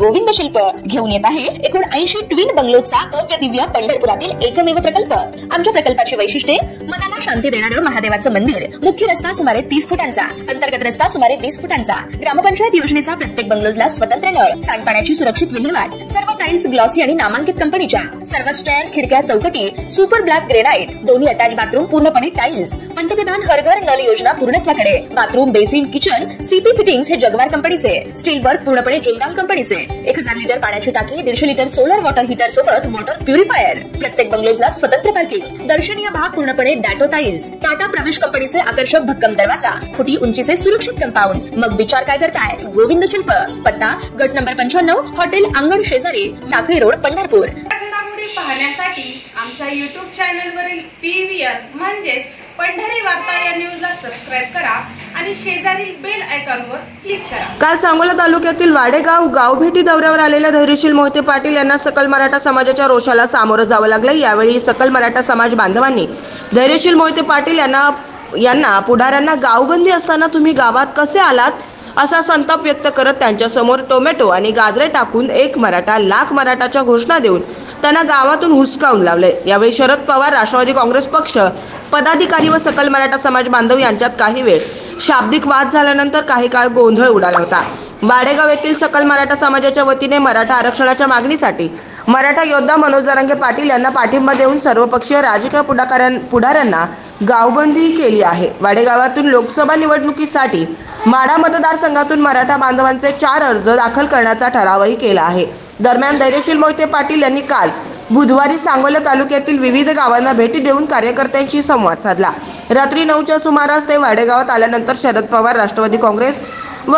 गोविंद शिल्प घेऊन येत आहे एकूण 80 ट्विन बंगलोचा भव्य दिव्य पंढरपुरातील एकमेव प्रकल्प। आमच्या प्रकल्पाची वैशिष्ट्ये मनाला शांती देणारं महादेवाचं मंदिर, मुख्य रस्ता सुमारे 30 फुटांचा, अंतर्गत रस्ता सुमारे 20 फुटांचा, ग्रामपंचायत योजनेचा प्रत्येक बंगलोजला स्वतंत्र नळ, सांडपाण्याची सुरक्षित विल्हेवाट, सर्व टाइल्स ग्लॉसी आणि नामांकित कंपनीच्या, सर्व स्टेअर, खिडक्या, चौकटी सुपर ब्लॅक ग्रेनाइट, दोन्ही अटॅच बाथरूम पूर्णपणे टाइल्स, पंतप्रधान हर घर नल योजना पूर्णत्वाकडे, bathroom, basin, kitchen CP fittings हे जगवार कंपनीचे, स्टील वर्क पूर्णपणे जुंदाल कंपनीचे, 1000 लिटर पाण्याची टाकी, 150 लिटर सोलर वॉटर हीटर सोबत वॉटर प्युरिफायर, प्रत्येक बंगलोजला स्वतंत्र पार्किंग, दर्शनीय भाग पूर्णपणे डॅटो टाइल्स, टाटा प्रवेश कंपनीचे आकर्षक भक्कम दरवाजा, फुटी उंचीचे सुरक्षित कंपाऊंड। मग विचार काय करताय? गोविंद शिल्प, पत्ता गट नंबर 95, हॉटेल अंगण शेजारी, टाकळी रोड, पंढरपूर। घडामोडी पाहण्यासाठी आमच्या YouTube चॅनलवरील PVR म्हणजेच पंढरी वार्ता या न्यूजला सबस्क्राइब करा आणि शेजारील बेल आयकॉनवर क्लिक करा। काल सांगोला तालुक्यातील वाडेगाव गावभेटी दौऱ्यावर आलेल्या धैर्यशील मोहिते पाटील यांना सकल मराठा समाजाच्या रोषाला सामोरं जावं लागलं। यावेळी सकल मराठा समाज बांधवांनी धैर्यशील मोहिते पाटील यांना पुढाऱ्यांना गावबंदी असताना तुम्ही गावात कसे आलात असा संताप व्यक्त करत त्यांच्यासमोर टोमॅटो आणि गाजरे टाकून एक मराठा लाख मराठाच्या घोषणा देऊन त्यांना गावातून हुसकावून लावले। यावेळी शरद पवार, राष्ट्रवादी काँग्रेस पक्ष पदाधिकारी व सकल मराठा समाज बांधव यांच्यात काही वेळ शाब्दिक वाद झाल्यानंतर काही काळ गोंधळ उडाला होता। वाडेगाव येथील सकल मराठा समाजाच्या वतीने मराठा आरक्षणाच्या मागणीसाठी मराठा योद्धा मनोज जरांगे पाटील यांना पाठिंबा देऊन सर्वपक्षीय राजकीय पुढाऱ्यांना गावबंदी केली आहे। वाडेगावातून लोकसभा निवडणुकीसाठी माढा मतदारसंघातून मराठा बांधवांचे 4 अर्ज दाखल करण्याचा ठरावही केला आहे। दरम्यान धैर्यशील मोहिते पाटील यांनी काल बुधवारी सांगोला तालुक्यातील विविध गावांना भेटी देऊन कार्यकर्त्यांशी संवाद साधला। रात्री 9च्या सुमारास ते वाडेगावात आल्यानंतर शरद पवार, राष्ट्रवादी काँग्रेस व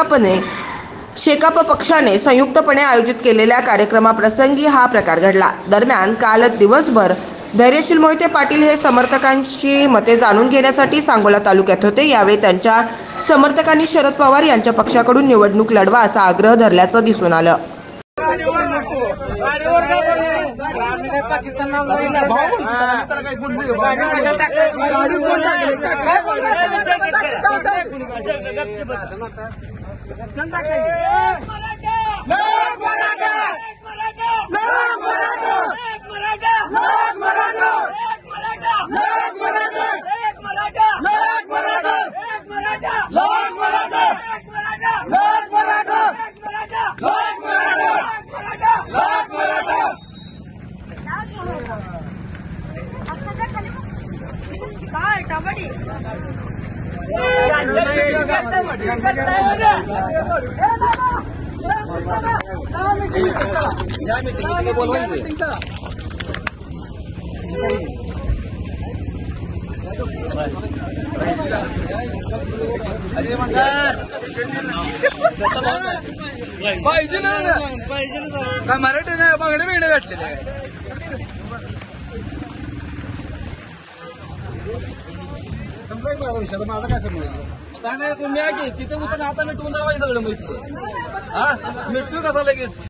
शेकाप पक्षाने संयुक्तपणे आयोजित केलेल्या कार्यक्रमाप्रसंगी हा प्रकार घडला। दरम्यान काल दिवसभर धैर्यशील मोहिते पाटील हे समर्थकांची मते जाणून घेण्यासाठी सांगोला तालुक्यात होते। यावेळी त्यांच्या समर्थकांनी शरद पवार यांच्या पक्षाकडून निवडणूक लढवा असा आग्रह धरल्याचं दिसून आलं। काय मराठी नाही बांगडे बिंगडे भेटले माझं काय समज तुम्ही आहे तिथे आता मिटवून जावायचं सगळं मिटतो हा मिटू कसा लगेच।